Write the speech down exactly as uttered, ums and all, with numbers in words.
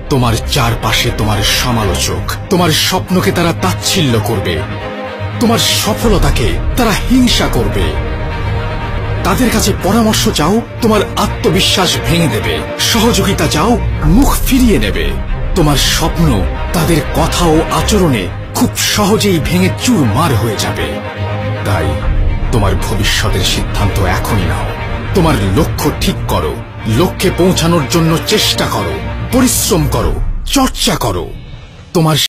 তোমার চারপাশে তোমার সমালোচক, তোমার স্বপ্নকে তারা তাচ্ছিল্য করবে, তোমার সফলতাকে তারা হিংসা করবে। তাদের কাছে পরামর্শ চাও, তোমার আত্মবিশ্বাস ভেঙে দেবে। সহযোগিতা চাও, মুখ ফিরিয়ে নেবে। তোমার স্বপ্ন তাদের কথা ও আচরণে খুব সহজেই ভেঙে চুরমার হয়ে যাবে। তাই তোমার ভবিষ্যতের সিদ্ধান্ত এখনই নাও। তোমার লক্ষ্য ঠিক করো, লক্ষ্যে পৌঁছানোর জন্য চেষ্টা করো, পরিশ্রম করো, চর্চা করো। তোমার